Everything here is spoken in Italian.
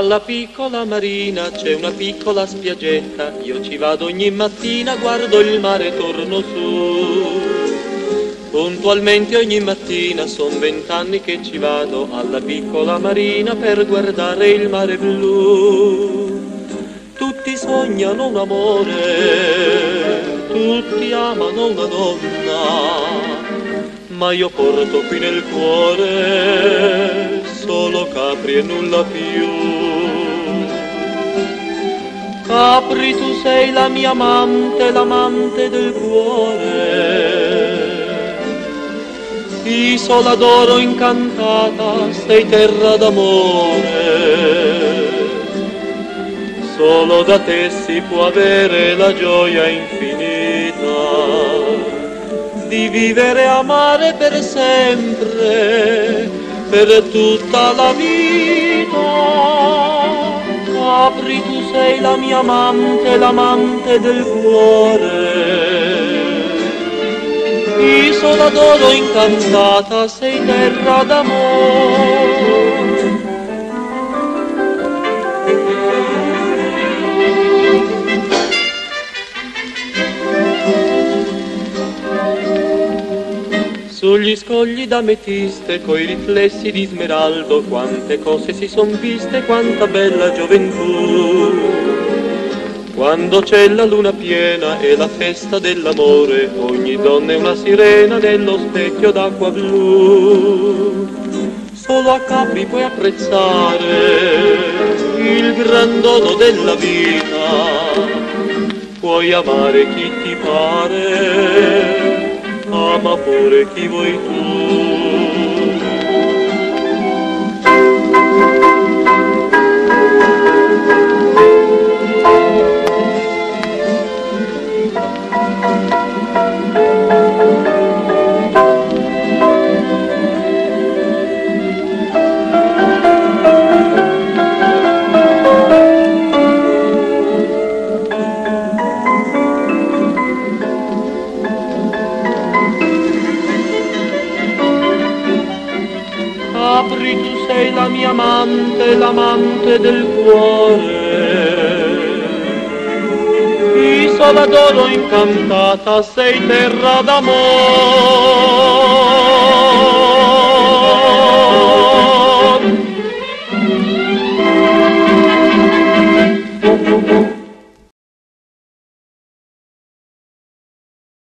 Alla piccola marina c'è una piccola spiaggetta, io ci vado ogni mattina, guardo il mare e torno su. Puntualmente ogni mattina, son 20 anni che ci vado alla piccola marina per guardare il mare blu. Tutti sognano un amore, tutti amano una donna, ma io porto qui nel cuore solo Capri e nulla più. Capri, tu sei la mia amante, l'amante del cuore. Isola d'oro incantata, sei terra d'amore. Solo da te si può avere la gioia infinita di vivere e amare per sempre, per tutta la vita. Capri, tu sei la mia amante, l'amante del cuore. Isola d'oro incantata, sei terra d'amore. Sugli scogli d'ametiste, coi riflessi di smeraldo, quante cose si son viste, quanta bella gioventù. Quando c'è la luna piena e la festa dell'amore, ogni donna è una sirena nello specchio d'acqua blu. Solo a Capri puoi apprezzare il gran dono della vita, puoi amare chi ti pare, ama pure chi vuoi tu. Capri, tu sei la mia amante, l'amante del cuore. Isola d'oro incantata, sei terra d'amore.